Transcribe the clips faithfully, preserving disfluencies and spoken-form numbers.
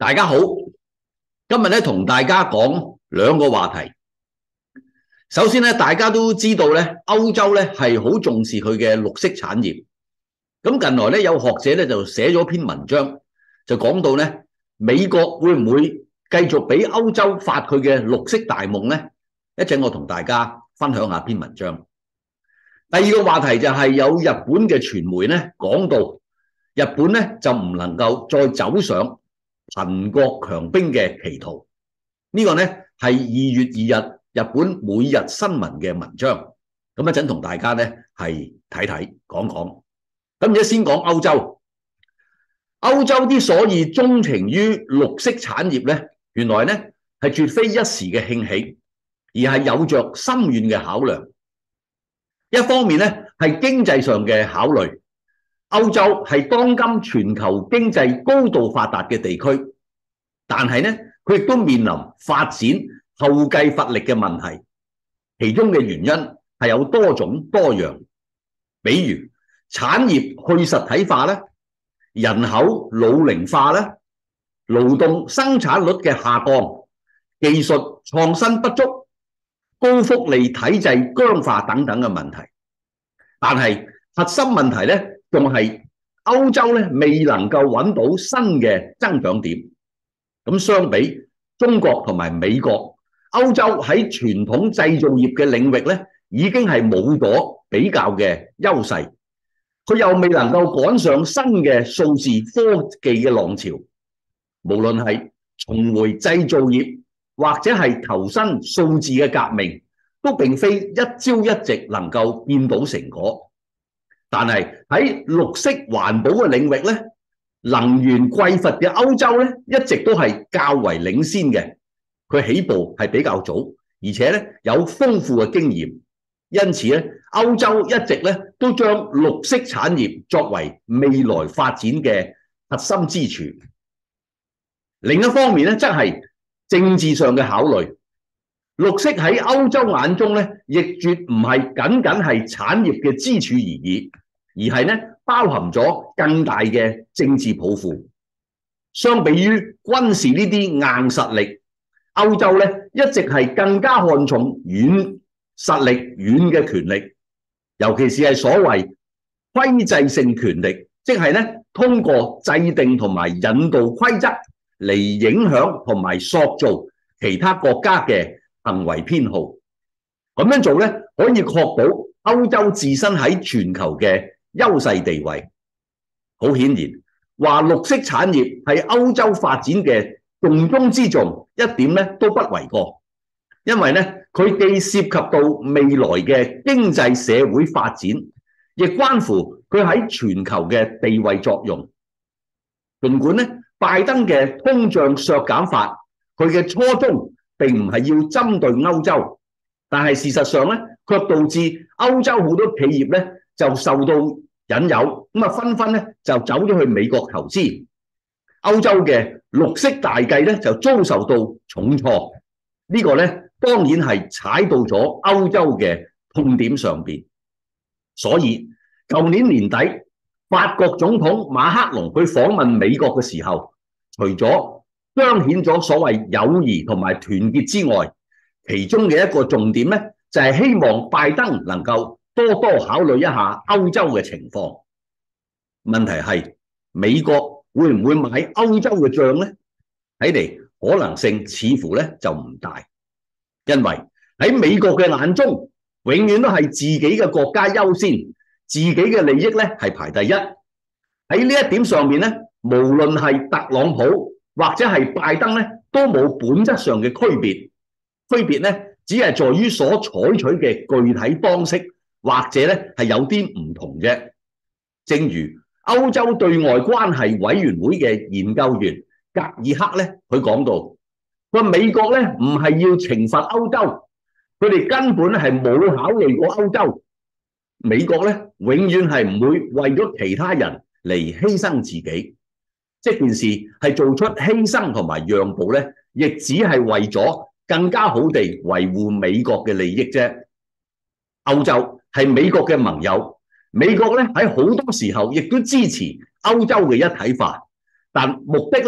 大家好，今日咧同大家講兩個話題。首先咧，大家都知道咧，歐洲咧係好重視佢嘅綠色產業。咁近來咧有學者咧就寫咗篇文章，就講到咧美國會唔會繼續俾歐洲發佢嘅綠色大夢呢？一陣我同大家分享下篇文章。第二個話題就係有日本嘅傳媒咧講到，日本咧就唔能夠再走上貧國強兵嘅歧途。呢個咧係二月二日日本每日新聞嘅文章。咁一陣同大家咧係睇睇講講。咁而家先講歐洲。歐洲之所以鍾情於綠色產業咧，原來咧係絕非一時嘅興起，而係有着深遠嘅考量。一方面咧係經濟上嘅考慮，歐洲係當今全球經濟高度發達嘅地區，但係咧佢亦都面臨發展後繼乏力嘅問題，其中嘅原因係有多種多樣，比如產業去實體化咧，人口老齡化咧，勞動生產率嘅下降，技術創新不足，高福利體制僵化等等嘅問題。但係核心問題咧，仲係歐洲咧未能夠揾到新嘅增長點。咁相比中國同埋美國，歐洲喺傳統製造業嘅領域咧，已經係冇咗比較嘅優勢。佢又未能夠趕上新嘅數字科技嘅浪潮，無論係重回製造業或者係投身數字嘅革命，都並非一朝一夕能夠見到成果。但係喺綠色環保嘅領域咧，能源匱乏嘅歐洲咧，一直都係較為領先嘅。佢起步係比較早，而且咧有豐富嘅經驗。因此咧，歐洲一直咧都將綠色產業作為未來發展嘅核心支柱。另一方面咧，則係政治上嘅考慮。綠色喺歐洲眼中咧，亦絕唔係僅僅係產業嘅支柱而已，而係咧包含咗更大嘅政治抱負。相比於軍事呢啲硬實力，歐洲咧一直係更加看重軟實力、軟嘅權力，尤其是係所謂規制性權力，即係咧通過制定同埋引導規則嚟影響同埋塑造其他國家嘅行為偏好。咁樣做咧，可以確保歐洲自身喺全球嘅優勢地位。好顯然，話綠色產業係歐洲發展嘅重中之重，一點咧都不為過。因為咧，佢既涉及到未來嘅經濟社會發展，亦關乎佢喺全球嘅地位作用。儘管咧，拜登嘅通脹削減法，佢嘅初衷並唔係要針對歐洲，但係事實上咧，卻導致歐洲好多企業咧就受到引誘，咁啊紛紛咧就走咗去美國投資。歐洲嘅綠色大計咧就遭受到重挫，呢個咧當然係踩到咗歐洲嘅痛點上邊。所以舊年年底，法國總統馬克龍去訪問美國嘅時候，除咗彰顯咗所謂友誼同埋團結之外，其中嘅一個重點咧就係希望拜登能夠多多考慮一下歐洲嘅情況。問題係美國會唔會買歐洲嘅帳呢？睇嚟可能性似乎咧就唔大，因為喺美國嘅眼中，永遠都係自己嘅國家優先，自己嘅利益咧係排第一。喺呢一點上面咧，無論係特朗普或者係拜登咧，都冇本質上嘅區別。區別咧只係在於所採取嘅具體方式，或者咧係有啲唔同嘅。正如歐洲對外關係委員會嘅研究員格爾克咧，佢講到，佢話美國咧唔係要懲罰歐洲，佢哋根本咧係冇考慮過歐洲。美國咧永遠係唔會為咗其他人嚟犧牲自己，即件事係做出犧牲同埋讓步咧，亦只係為咗更加好地維護美國嘅利益啫。歐洲係美國嘅盟友，美國咧喺好多時候亦都支持歐洲嘅一體化，但目的咧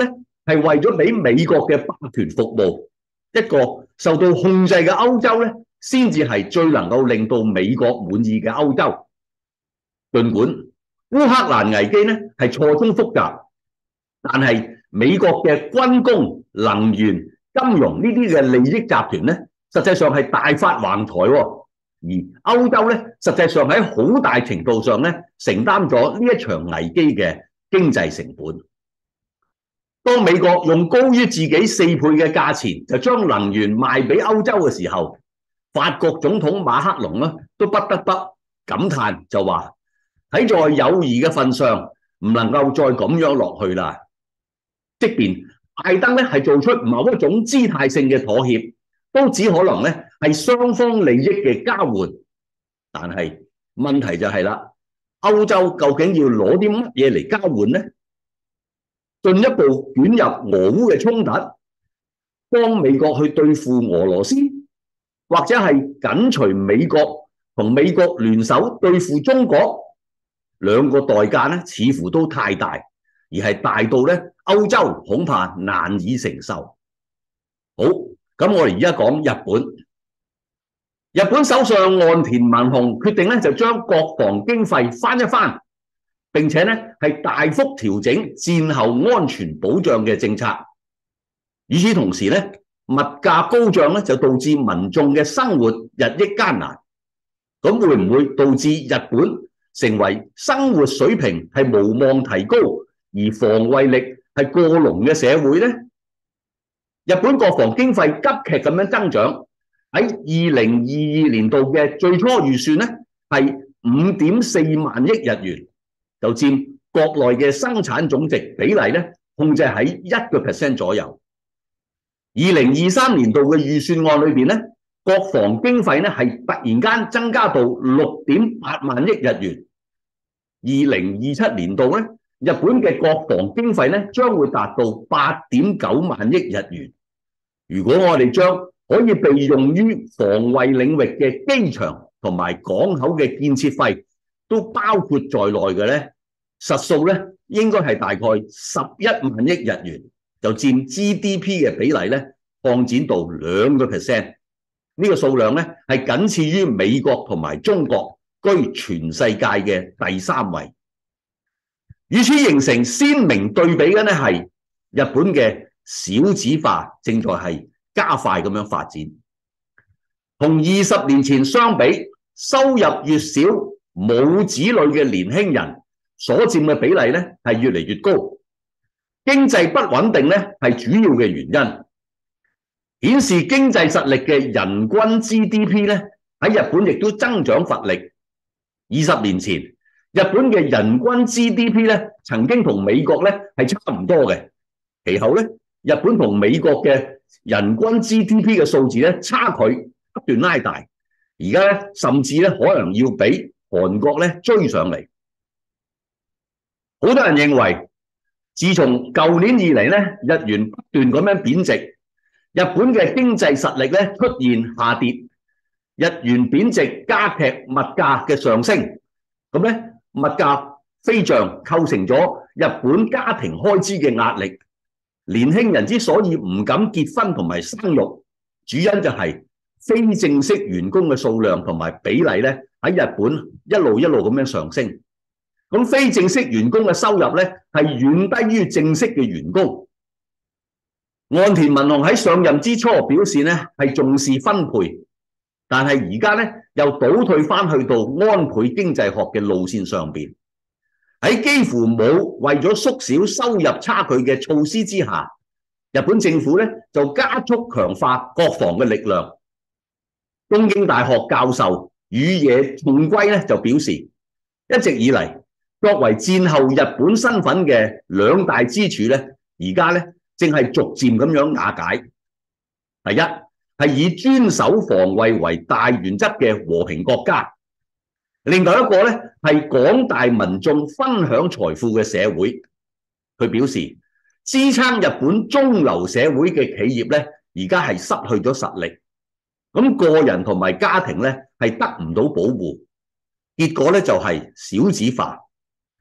係為咗俾美國嘅霸權服務，一個受到控制嘅歐洲咧，先至係最能夠令到美國滿意嘅歐洲。儘管烏克蘭危機咧係錯綜複雜，但係美國嘅軍工、能源、金融呢啲嘅利益集團咧，實際上係大發橫財喎。而歐洲咧，實際上喺好大程度上咧，承擔咗呢一場危機嘅經濟成本。當美國用高於自己四倍嘅價錢就將能源賣俾歐洲嘅時候，法國總統馬克龍咧都不得不感嘆，就話睇在友誼嘅份上，唔能夠再咁樣落去啦。即便拜登咧係做出某一種姿態性嘅妥協，都只可能咧係雙方利益嘅交換。但係問題就係啦，歐洲究竟要攞啲乜嘢嚟交換呢？進一步捲入俄烏嘅衝突，幫美國去對付俄羅斯，或者係緊隨美國同美國聯手對付中國，兩個代價咧似乎都太大，而係大到咧歐洲恐怕難以承受。好，咁我哋而家講日本。日本首相岸田文雄決定咧就將國防經費翻一翻，並且咧係大幅調整戰後安全保障嘅政策。與此同時咧，物價高漲咧就導致民眾嘅生活日益艱難。咁會唔會導致日本成為生活水平係無望提高，而防衛力係過濃嘅社會呢？日本國防經費急劇咁樣增長，喺二零二二年度嘅最初預算咧係五點四萬億日元，就佔國內嘅生產總值比例咧控制喺一個 percent 左右。二零二三年度嘅預算案裏邊咧，國防經費咧係突然間增加到六點八萬億日元。二零二七年度咧，日本嘅國防經費咧將會達到八點九萬億日元。如果我哋將可以被用於防衛領域嘅機場同埋港口嘅建設費都包括在內嘅咧，實數咧應該係大概十一萬億日元，就佔 G D P 嘅比例咧擴展到兩個 percent。呢個數量咧係僅次於美國同埋中國，居全世界嘅第三位。與此形成鮮明對比嘅咧係日本嘅少子化正在係加快咁樣發展，同二十年前相比，收入越少冇子女嘅年輕人所佔嘅比例咧係越嚟越高，經濟不穩定咧係主要嘅原因，顯示經濟實力嘅人均 G D P 咧喺日本亦都增長乏力。二十年前，日本嘅人均 G D P 咧曾經同美國咧係差唔多嘅，其後咧日本同美國嘅人均 G D P 嘅數字咧差距不斷拉大，而家咧甚至咧可能要比韓國咧追上嚟。好多人認為，自從舊年以嚟咧日元不斷咁樣貶值，日本嘅經濟實力咧出現下跌，日元貶值加劇物價嘅上升，咁咧物價飛漲構成咗日本家庭開支嘅壓力。年輕人之所以唔敢結婚同埋生育，主因就係非正式員工嘅數量同埋比例咧喺日本一路一路咁樣上升。咁非正式員工嘅收入咧係遠低於正式嘅員工。岸田文雄喺上任之初表示咧係重視分配，但係而家咧又倒退翻去到安倍經濟學嘅路線上邊。喺幾乎冇為咗縮小收入差距嘅措施之下，日本政府咧就加速強化國防嘅力量。東京大學教授宇野重歸咧就表示，一直以嚟作為戰後日本身份嘅兩大支柱咧，而家咧正係逐漸咁樣瓦解。第一係以專守防衛為大原則嘅和平國家。另外一個咧係廣大民眾分享財富嘅社會，佢表示支撐日本中流社會嘅企業咧，而家係失去咗實力，咁個人同埋家庭咧係得唔到保護，結果咧就係少子化。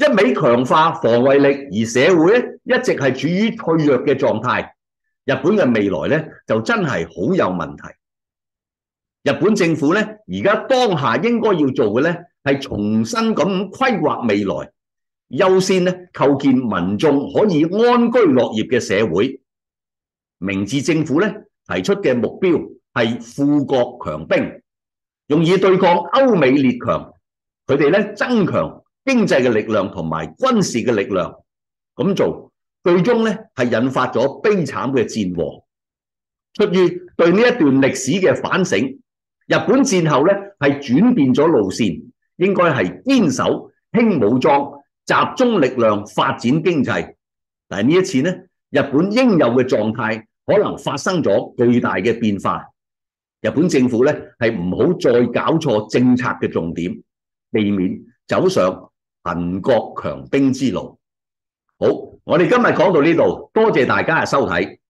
一味強化防衛力，而社會咧一直係處於脆弱嘅狀態，日本嘅未來咧就真係好有問題。日本政府咧而家當下應該要做嘅咧係重新咁規劃未來，優先咧構建民眾可以安居樂業嘅社會。明治政府咧提出嘅目標係富國強兵，用以對抗歐美列強，佢哋咧增強經濟嘅力量同埋軍事嘅力量，咁做最終咧係引發咗悲慘嘅戰禍。出於對呢一段歷史嘅反省，日本戰後咧係轉變咗路線，應該係堅守輕武裝，集中力量發展經濟。但係呢一次咧，日本應有嘅狀態可能發生咗巨大嘅變化。日本政府咧係唔好再搞錯政策嘅重點，避免走上貧國強兵之路。好，我哋今日講到呢度，多謝大家嘅收睇。